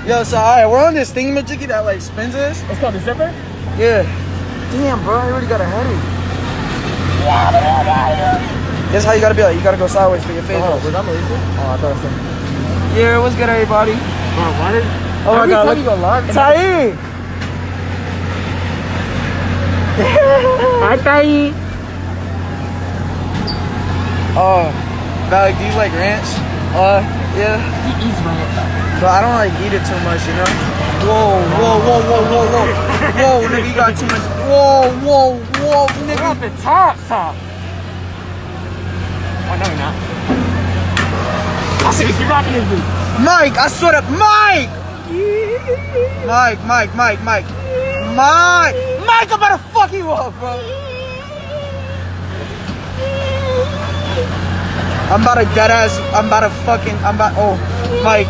Yo, so alright, we're on this thingamajiggy that like spins us. It's called the zipper? Yeah. Damn, bro, I already got a headache. This is how you gotta be like, you gotta go sideways for your face. Oh, was that Malaysia? Oh, I thought it was something. Yeah, what's good, everybody? Bro, why did... Oh my god, look. You go live. Tai! Hi, Tai! Oh, Valak, do you like ranch? Yeah. He eats ranch. But I don't like eat it too much, you know? Whoa, whoa, whoa, whoa, whoa, whoa. Whoa, nigga, you got too much. Whoa, whoa, whoa, We're nigga. at the top. Oh, no, you're not. You're rocking his boot. Mike, I swear to Mike! Mike, I'm about to fuck you up, bro. I'm about to deadass, oh, Mike,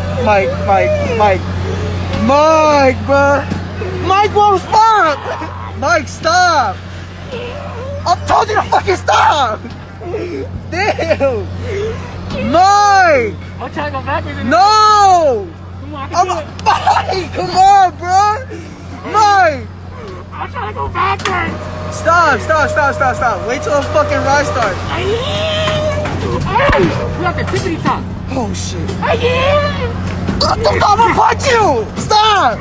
bro. Mike won't stop. Mike, stop. I told you to fucking stop. Damn. Mike. I'm trying to go backwards. No. Come on, I can do it. Mike, come on, bro. Mike. I'm trying to go backwards. Stop. Wait till the fucking ride starts. We're at the tippity top. Oh, shit. I'm I'm gonna punch you. Stop.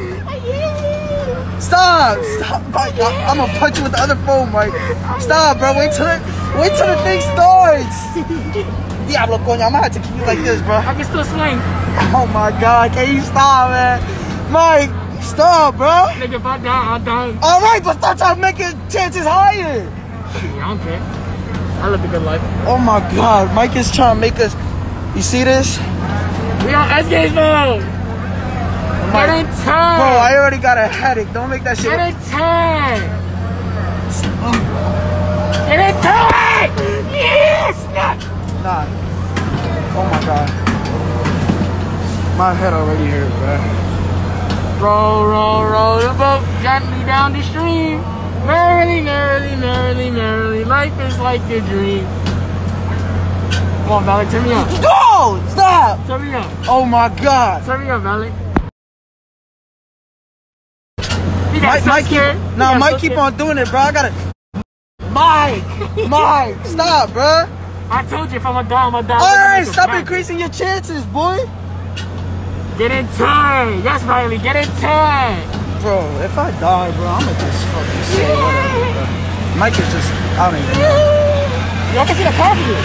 Mike. I'm gonna punch you with the other phone, Mike. Stop, bro. Wait till the thing starts. Diablo, coño. I'm gonna have to keep you like this, bro. I can still swing. Oh my god, can you stop, man? Mike, stop, bro. Nigga, if I die, I'll die. Alright, but stop trying to make your chances higher. Yeah, I don't care. I live a good life. Oh my god, Mike is trying to make us. You see this? We on SK's mode. Get in time. Bro, I already got a headache. Don't make that shit. Get in time. Get in time. Yes. Nah. Oh my god. My head already hurt, bro. Roll the boat gently down the stream. Merrily, life is like a dream. Come on, Valak, turn me up. No! Stop! Turn me up. Oh my god. Turn me up, Valak. Mike keep on doing it, bro. I gotta. Mike, stop, bro. I told you if I'm gonna die, I'm gonna die. Alright, stop increasing your chances, boy. Get in time. Yes, Riley, get in time. Bro, if I die, bro, I'm gonna just fucking say whatever, bro. Mike is just, I don't even know. Y'all can see the car view.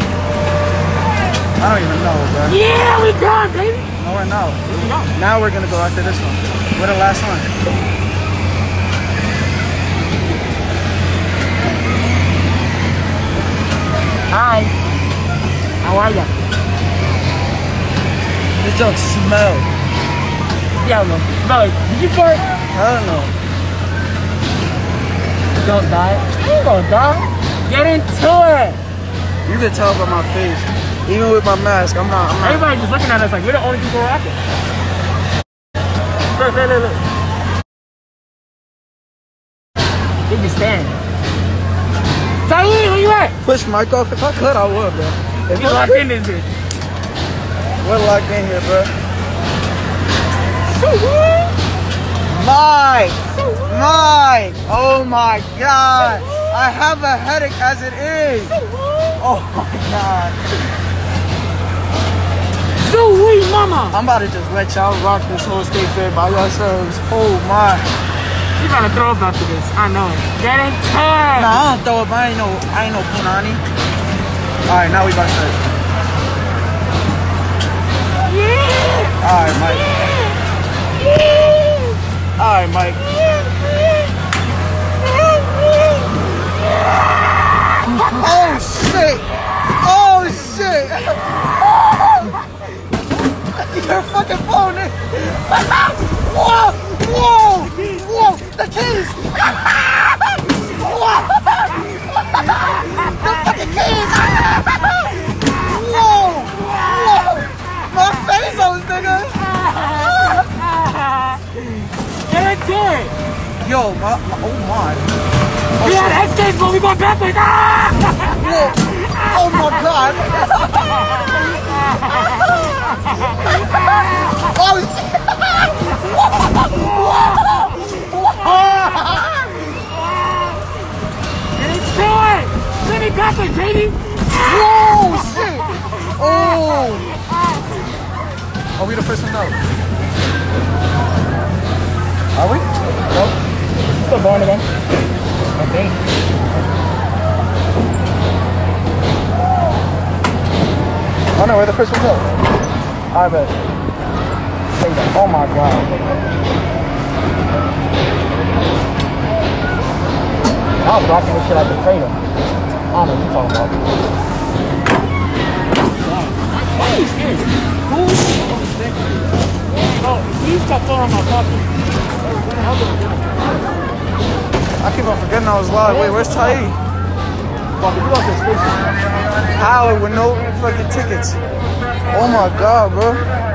I don't even know, bro. Yeah, we gone, baby. No, we're not. We gone. Now we're gonna go after this one. We're the last one. Hi. How are ya? This junk smells. Yeah, no. Did you fart? I don't know. Don't die. You ain't gonna die. Get into it. You can tell by my face. Even with my mask, I'm not. Everybody's just looking at us like we're the only people rapping. Look. They just stand. Saeed, where you at? Push Mike off. If I could, I would, bro. If We're locked in this bitch. We're locked in here, bro. Mike! Oh my god! I have a headache as it is! Oh my god! Sweet mama! I'm about to just let y'all rock this whole state fair by yourselves. Oh my! You gotta throw up after this. I know. Get in time! Nah, I don't throw up. I ain't no punani. Alright, now we about to start. Yeah! Alright, Mike. Yeah! Alright, Mike. Oh shit! Oh shit! Your fucking phone is. Whoa! The keys! Whoa! The fucking keys! Whoa! My face on this nigga! Get into it! Yo, oh my. We had escape, but we going backwards! Whoa! Oh my god! Oh shit! say Katie? Whoa, shit! Oh! Are we the first one out? Are we? Nope. Still going again. I think. Oh no, we're the first ones out. I bet. Oh my god. I was watching this shit like the trader. I don't know what you're talking about. Oh, he stopped throwing on my pocket. I keep on forgetting I was live. Wait, where's Tai? Howard with no fucking tickets. Oh my god, bro.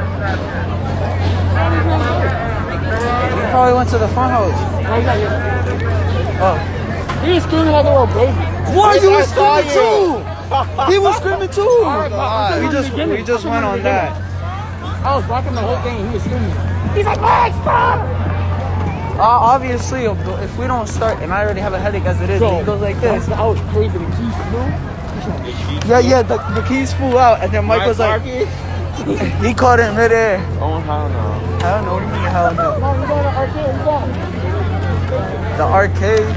He probably went to the fun house. Oh. He was screaming like a little baby. What? You was screaming too? He was screaming too. We just went on that. I was blocking the whole thing and he was screaming. He's like, Max, stop! Obviously, if we don't start, and I already have a headache as it is, it goes like this. I was crazy. The keys flew. Yeah, the keys flew out, and then Mike was like, he caught it in midair. Oh, hell no. Hell no, what do you mean hell no? No, we're going to the arcade. We're going. The arcade?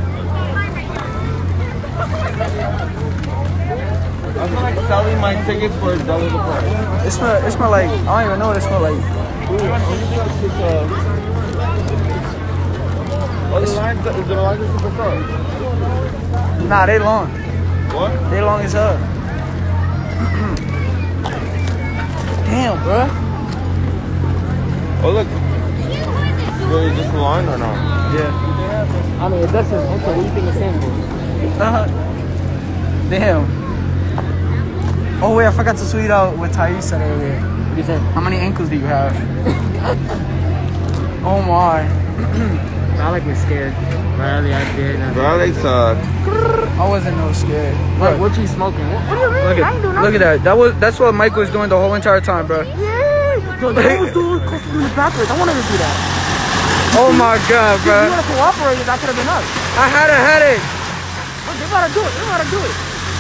I feel like selling my tickets for $1 a price. It smell like, I don't even know what it smell like. Oh, the lines, is the line just super short? Nah, they long. What? They long as hell. Damn, bro. Oh, look. Is this the line or not? Yeah. I mean, if that's his answer, what do you think it's standing for? Damn. Oh wait, I forgot to tweet out what Thais said earlier. What do you say? How many ankles do you have? Oh my. Alec was scared. Riley, I did. Bro, they suck. I wasn't no scared. What? What you smoking? What do you mean? I ain't doing Look at that. That's what Mike was doing the whole entire time, bro. Yeah. Yo, that was doing the backwards. I wanted to do that. Oh my god, If you bro. would have cooperated, that could have been us. I had a headache. Look, they gotta do it. They gotta do it.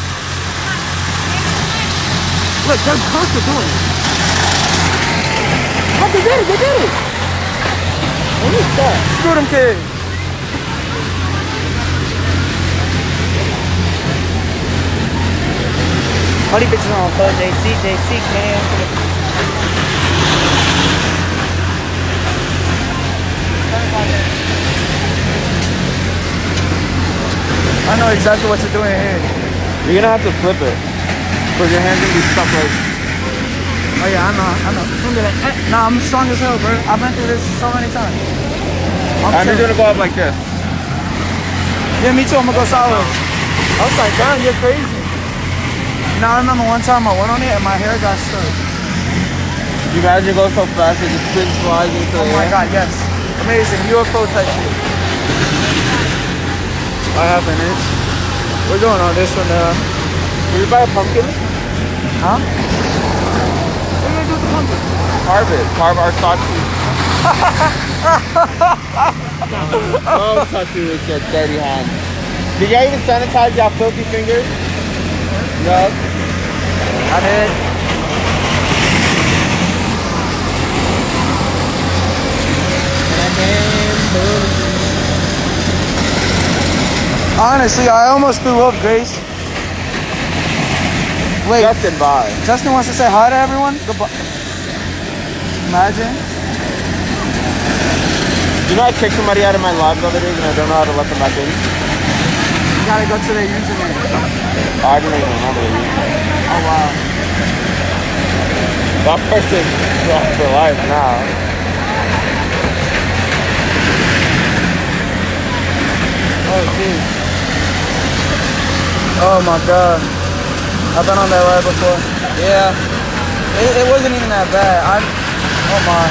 Look, they're close to doing it. Look, they did it. They did it. What is that? Screw them kids. All these bitches on cuz JC, man. I know exactly what to do in here. You're gonna have to flip it. Because your hands gonna be stuck like. Oh yeah, I know. Nah, I'm strong as hell, bro. I've been through this so many times. I'm just gonna go up like this. Yeah, me too. I'm gonna go sideways. I was like, damn, you're crazy. Now I remember one time I went on it and my hair got stuck. You imagine go so fast it just spin slides into the Oh my air? god, yes. Amazing. UFO type shit. I have an itch. We're going on this one now. Will you buy a pumpkin? Huh? What are you gonna do with the pumpkin? Carve it. Carve our Sachi. Don't touch me with your dirty hands. Did y'all even sanitize y'all filthy fingers? No. I did. Honestly, I almost threw up, Grace. Wait, Justin, bye. Justin wants to say hi to everyone? Goodbye. Imagine. You know I kicked somebody out of my live the other day and I don't know how to let them back in? You gotta go to their username. I don't even remember the username. Oh, wow. That person's lost for life now. Oh, geez. Oh, my God. I've been on that ride before. Yeah. It wasn't even that bad. Oh, my.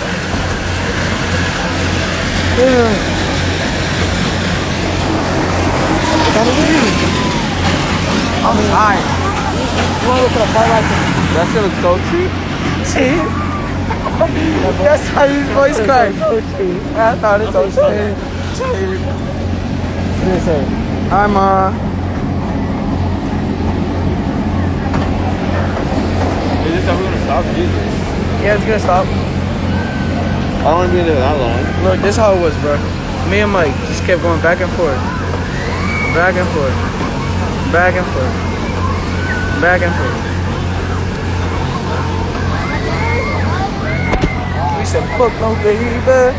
I'm high. You wanna go to the far right? That shit was so cheap. Cheap? That's how his voice cracked. I thought it's so cheap. Cheap. What did it say? Hi, Ma. stop, Jesus. Yeah, it's gonna stop. I don't want to be there that long. Look, this is how it was, bro. Me and Mike just kept going back and forth. Back and forth. Back and forth. Back and forth. We said, fuck no, baby.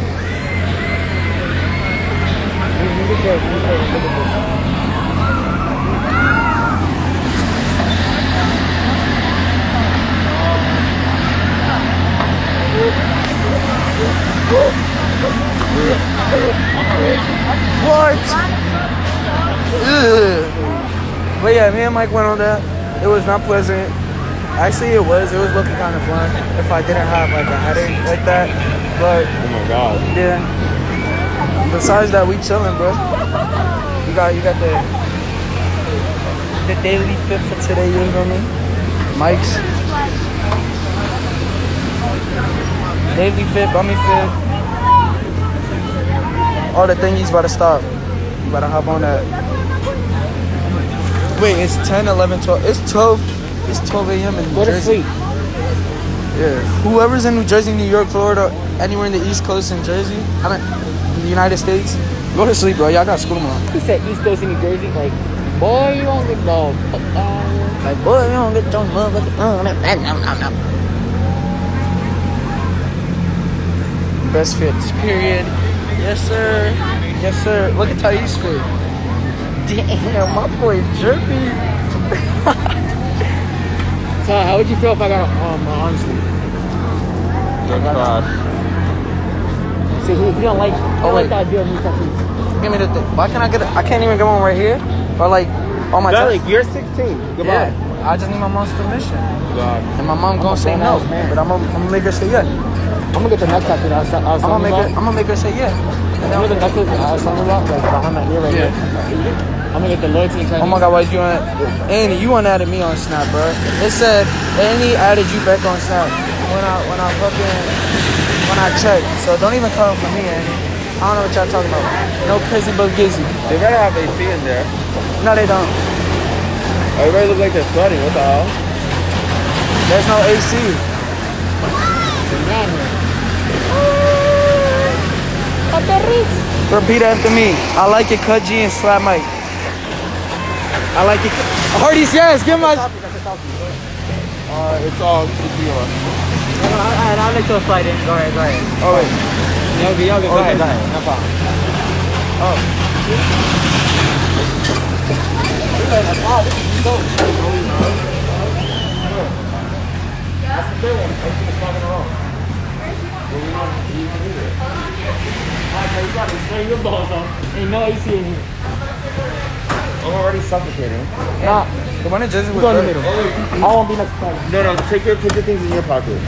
What? Ugh. But yeah, me and Mike went on that. It was not pleasant. Actually, it was looking kind of fun if I didn't have like a headache like that. But Oh my God. yeah. Besides that, we chilling, bro. You got the daily fit for today. You know me? Mike's daily fit, bummy fit. All the thingies about to stop. You better hop on that. Wait, it's 10, 11, 12. It's 12. It's 12 a.m. in New Go to Jersey. sleep. Yeah. Whoever's in New Jersey, New York, Florida, anywhere in the East Coast in Jersey, I mean, in the United States, go to sleep, bro. Y'all got school tomorrow. He said East Coast in New Jersey. Like, boy, you won't get no. Like, boy, you don't get your motherfucking. Best fits, period. Yes, sir. Yes, sir. Look at Thais fit. Damn, my boy jerky. So, how would you feel if I got my arm sleeve? Good God. See, if you don't like, wait. that idea of me tattoos. Give me the thing. Why can't I get it? I can't even get one right here. Or like, on my Darling, chest. you're 16. Goodbye. Yeah. I just need my mom's permission. God. And my mom gonna a say no. grown-ass man. But I'm gonna make her say yeah. I'm gonna get the neck tattoo that I was I'm talking about. gonna make her say yeah. I'm gonna get the necklace that I was talking about, like behind my ear right Yeah. here. I'm gonna get the loyalty and Oh my God, what you on? Annie, you unadded me on Snap, bro. It said Annie added you back on Snap when I checked. So don't even come for me, Annie. I don't know what y'all talking about. No crazy but gizzy. They gotta have AC in there. No, they don't. Everybody look like they're sweating. What the hell? There's no AC. Repeat after me. I like it, cut G and slap Mike. I like it. Hardy's, yes, give my. It's all tequila. I'll let you slide in. Go ahead. Oh wait. Y'all go ahead. No problem. Your balls on. Ain't no AC in here. I'm already suffocating. Nah, The one in Jersey was go in the good. middle. I won't be next to you. No, put your things in your pocket.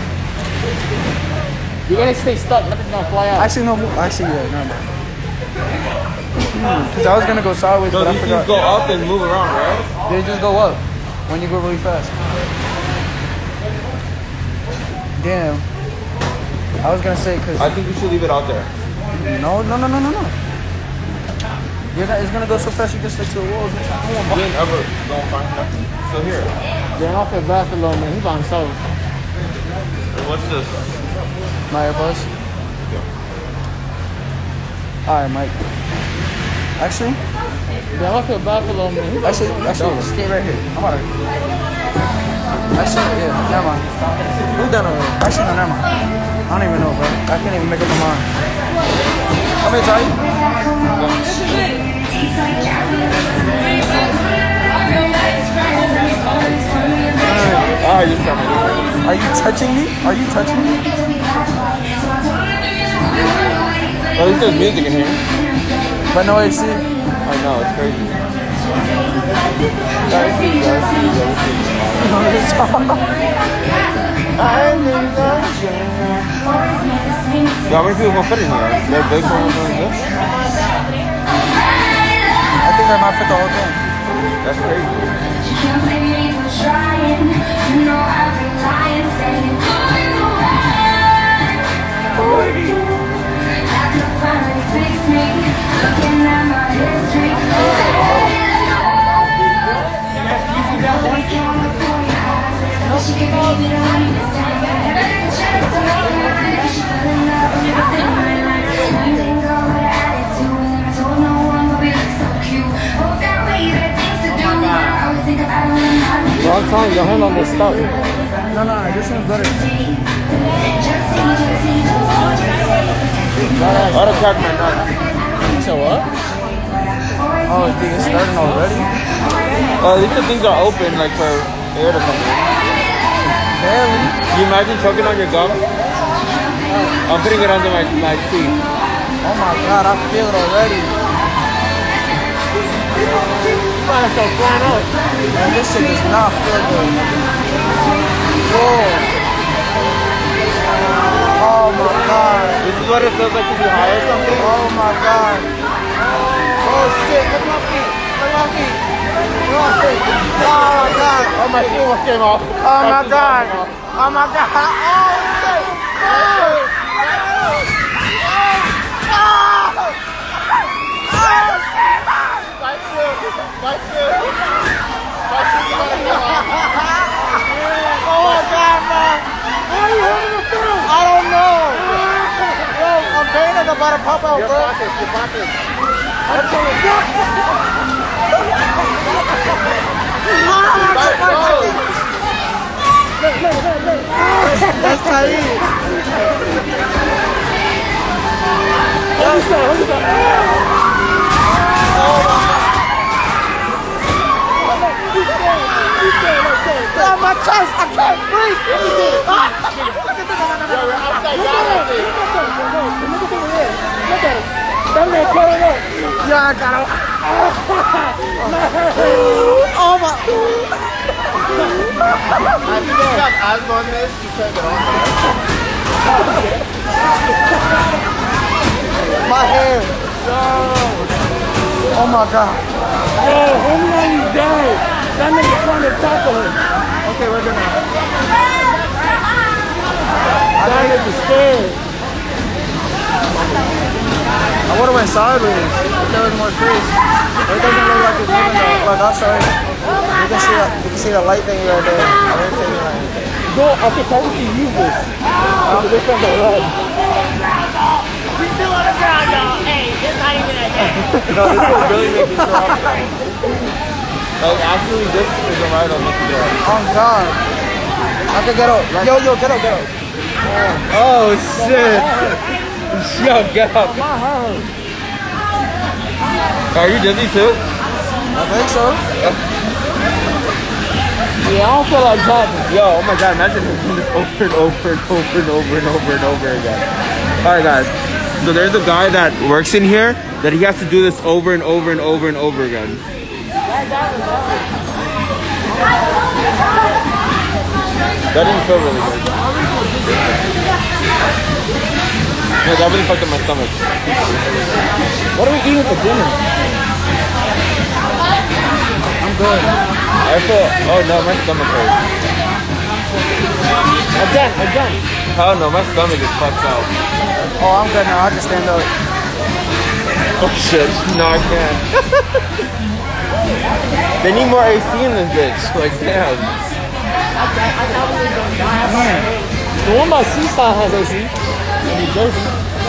You're gonna stay stuck. Nothing's gonna fly out. Actually, no. Actually, yeah, no, no. Because I was gonna go sideways, So but I these forgot. things go up and move around, right? They just go up when you go really fast. Damn. I was gonna say because I think we should leave it out there. no. It's gonna go so fast you can stick to the walls. We ain't ever gonna find nothing. So here. Then off the basketball, man. He by himself. What's this? My AirPods. All right, Mike. Actually, Then off the basketball, man. He by himself. stay right here. I'm alright. Actually, yeah, never mind. Who done already? Actually, no, never mind. I don't even know, bro. I can't even make up my mind. Come here, Ty. You're coming. Are you touching me? Are you touching me? At least there's music in here. But no AC. I know, it's crazy. How many people gonna fit in here? They're big for this? I think I might fit the whole thing. That's crazy. She can be the one depends on the stuff. No, this one's better. Auto crack my nut. So what? Oh, dude, it's starting already? Oh, these things are open like for air to come in. Barely. Can you imagine choking on your gum? I'm putting it under my teeth. Oh my god, I feel it already. Might start flying up. Man, this shit does not feel good. Whoa. Oh my god. This is what it feels like to be high or something? Oh my god. Oh shit, look at my feet. Look at my feet. Look at my feet. Oh my god. Oh, my feet came off. Oh my god. Oh my god. Oh shit. Oh. Oh my god, man! Why are you holding the film? I don't know! Yo, I'm painting about to pop out, bro. Your pockets. That's tight. Oh, my chest! I can't breathe! Yeah, I got it. Oh my! I think you got asthma on this. You turned it on. My hair! Oh my god! Yo, homie, you dead. That nigga trying to tackle him. Okay, we're gonna. That nigga scared. I would have went sideways if there was more space. It doesn't look like it's moving though. Look, outside. You can see the light thing right there. I didn't take it like anything. Go, I can tell you to use this. This one's a run. We're still on the ground, y'all. Hey, it's not even a day. No, this will really make you drop. Like, actually, this is a ride on making you drop. Oh god. I can get up. Yo, get up. Oh, shit. Yo, get up. Are you dizzy too? I think so. Yeah, I don't feel like dropping. Yo, oh my god, imagine doing this over and over and over and over and over and over again. Alright guys, so there's a guy that works in here that he has to do this over and over and over and over again. That didn't feel really good. Yeah, that really fucked up my stomach. What are we eating for dinner? I'm good. I feel, oh no, my stomach hurts. Again. Oh no, my stomach is fucked up. Oh, I'm good now. I can stand up. Oh shit, no I can't. They need more AC in this bitch, like damn. The one by Seaside has AC. In New Jersey.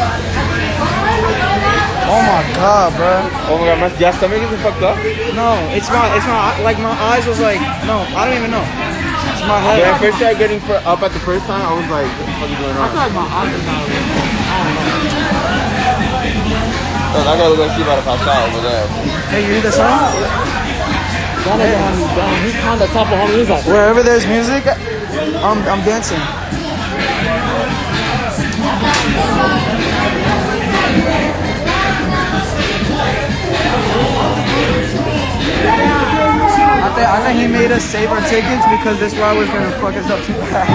Oh my god, bro. Oh my god, my stomach isn't fucked up? No, it's not like my eyes was like, no, I don't even know. It's my head. When I first started getting up at the first time, I was like, what the fuck is going on? I feel like my eyes are not really. I don't know. Oh, I gotta go see about to pass out over there. Hey, you hear the song? That nigga had me down. He climbed the top of homie. He's like, Wherever there's music, I'm dancing. I think he made us save our tickets because this ride was gonna fuck us up too bad.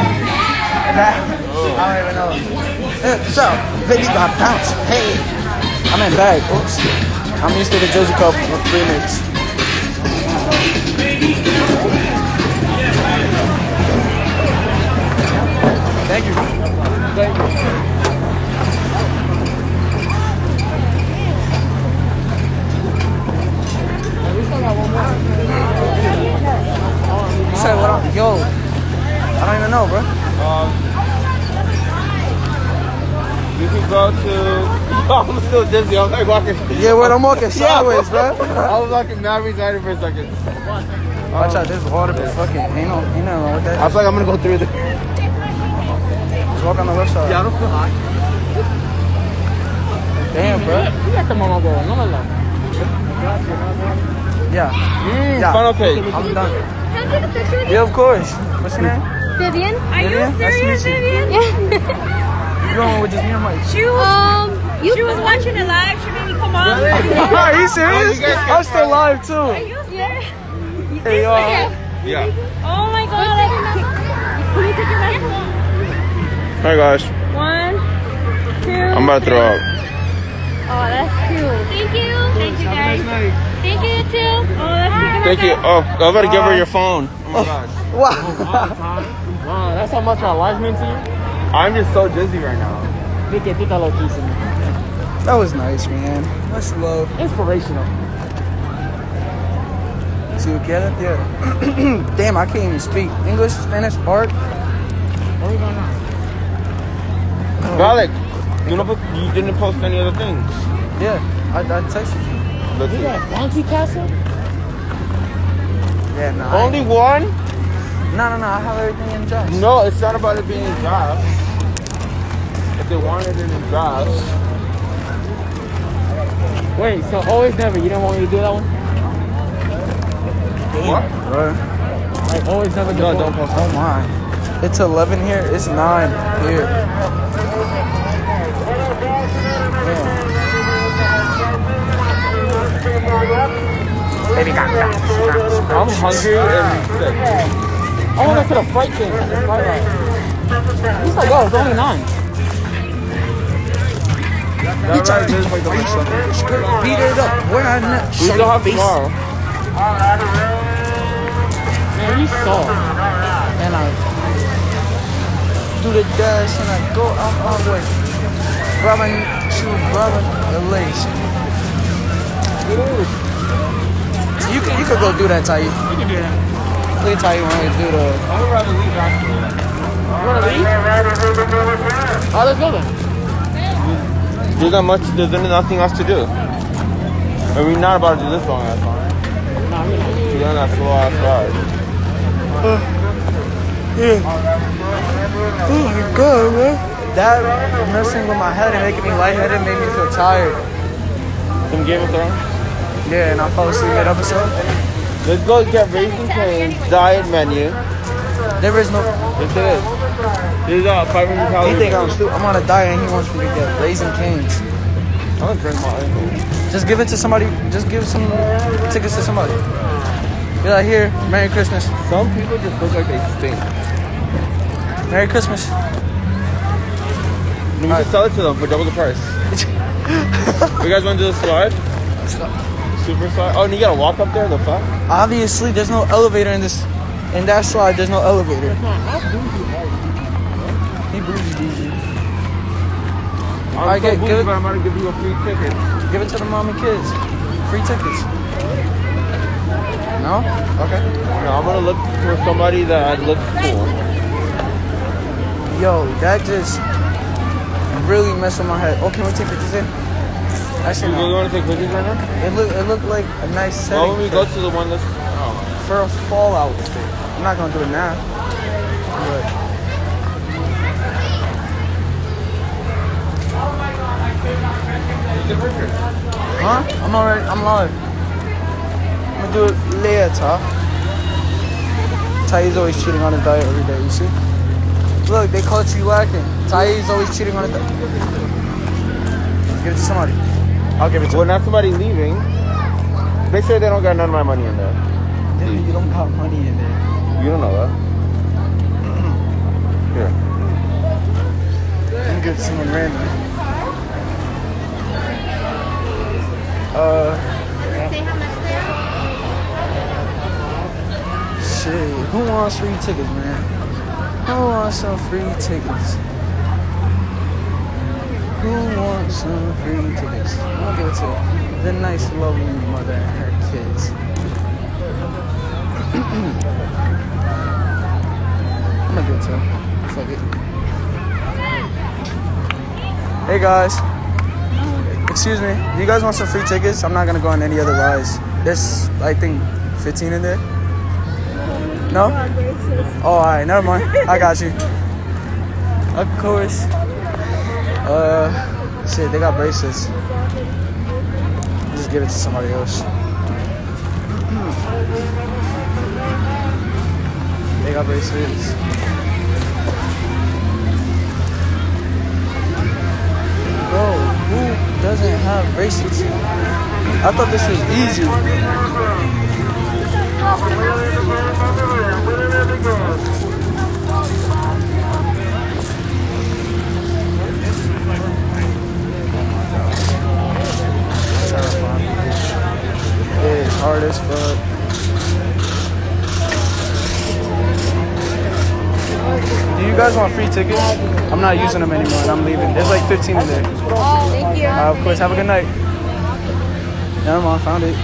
I don't even know. So, baby got bounced. Hey, I'm in bag. Oops. I'm used to the Jersey Cup remix. Thank you. Thank you. You said what? Yo, I don't even know, bro. You can go to. Oh, I'm still dizzy. I'm like walking. Yeah, what? I'm walking sideways, bro. I was walking mad retarded for a second. Watch out, there's water, but fucking ain't nothing wrong with I that. feel like I'm gonna go through the. Just walk on the left side. I don't feel hot. Damn, bro. Fíjate, mamá, bro. No me la. Yeah. Yeah. Funnel cake. I'm done. Can I take a picture with you? Yeah, of course. What's your name? Vivian? Are Vivian? you Nice to serious, meet you. Vivian? You going with just me or Mike? She was watching it live. She made me come on. Are you serious? I'm still live too. Are you serious? Hey, y'all. Yeah. Oh my god. Can you take your mask off? Hi guys. 1, 2. I'm about to throw up. Oh, that's cute. Thank you. Thank you, guys. Thank you, too. Oh, that's cute. Thank you. Oh, I better give her your phone. Oh my gosh. Wow. Wow, that's how much our life meant to you? I'm just so dizzy right now. Tita loquísimo. That was nice, man. Much love. Inspirational. See what get Yeah. Damn, I can't even speak English, Spanish, art. What are we going on? Valak, you didn't post any other things. Yeah, I texted you. Let's You see. got Bounty Castle? Yeah, no. Only one? No. I have everything in jobs. No, it's not about it being in jobs. If they wanted it in jobs. Wait, so always never. You didn't want me to do that one? What? Bro. Like always never. No, don't post Oh my. It's 11 here. It's 9 here. Baby got I'm hungry and sick. I want to go to the flight game. He's like, oh, it's only 9. He tried to just wake up and something. Beat it up. We're not. We still have tomorrow. Man, you saw. And I do the dash and I go out my way. Grabbing the lace. You could go do that, Ty. You can do that. Look at Ty when we do the. I would rather leave after. You want to leave? Oh, let's go then. There's nothing else to do. And we're not about to do this long ass time. Nah, we're not. We're on that slow ass ride. Oh my god, man. That messing with my head and making me lightheaded made me feel tired. Some Game of Thrones? Yeah, and I fell asleep mid-episode. Let's go get Raising Cane's diet menu. There is no. Yes, it is. This is 500 He calories. think I'm stupid. I'm on a diet and he wants me to get Raising Cane's. I'm gonna drink my Just give it to somebody. Just give some tickets to somebody. Be like, here, Merry Christmas. Some people just look like they stink. Merry Christmas. We should sell it to them for double the price. You guys want to do the slide? Super slide? Oh, and you gotta walk up there, the fuck? Obviously, there's no elevator in this. In that slide, there's no elevator. He bougie. I'm Okay, so bougie, give it- but I'm about to give you a free ticket. Give it to the mom and kids. Free tickets. No? Okay. No, I'm gonna look for somebody that looks cool. Yo, that just really messed with my head. Oh, can we take pictures in? Actually, You really no. want to take pictures right now? It looked like a nice Why setting don't we go to the one that's... Oh. for a fall outfit. I'm not gonna do it now. But huh? I'm live. I'm gonna do it later. Ty's always cheating on a diet every day, you see? Look, they caught you lacking. Ty's always cheating on a diet. Give it to somebody. I'll give it to Well, not somebody leaving. Make sure they don't got none of my money in there. them. You don't got money in there. You don't know that. Here. Let me give it to someone random. Say how much they are? Shit. Who wants free tickets, man? Who wants some free tickets? Who wants some free tickets? I'm gonna give it to the nice, lovely mother and her kids. I'm gonna give it to her. Fuck it. Hey guys. Excuse me. Do you guys want some free tickets? I'm not gonna go on any other rides. There's, I think, 15 in there. No? Oh, alright, never mind. I got you. Of course. Shit, they got bracelets. Just give it to somebody else. They got bracelets. Bro, who doesn't have bracelets? I thought this was easy. It's hard as fuck. Do you guys want free tickets? I'm not using them anymore and I'm leaving. There's like 15 in there. Oh, thank you. Of course, have a good night. Never mind, found it.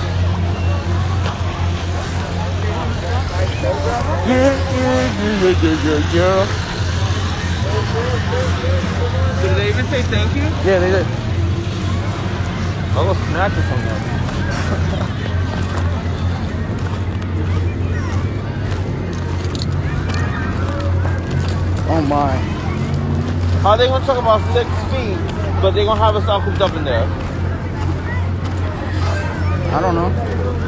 Yeah. Did they even say thank you? Yeah, they did. I'll go snatch it from them. Oh my. How are they gonna talk about 6 feet, but they gonna have us all cooped up in there? I don't know.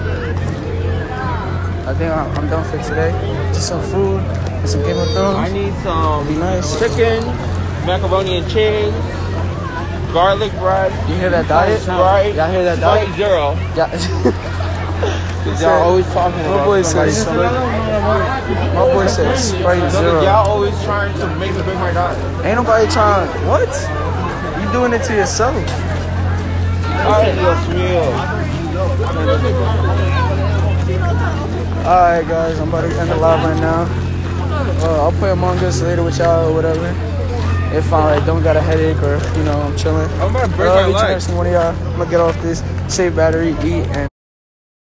I think I'm done for today. Just some food and some Game of Thrones. I need some Be nice. chicken, macaroni and cheese, garlic bread. You hear that diet? Sprite. Y'all hear that diet? Sprite Zero. Yeah. Cause y'all always talking My about boy somebody. says my boy said Sprite Because Zero. y'all always trying to make me break my diet. Ain't nobody trying. What? You doing it to yourself? Alright, Dios mío. Alright guys, I'm about to end the live right now. I'll play Among Us later with y'all or whatever. If I don't got a headache or, you know, I'm chilling. I'm about to break my each and leg. every single one of y'all. I'm gonna get off this, save battery, eat, and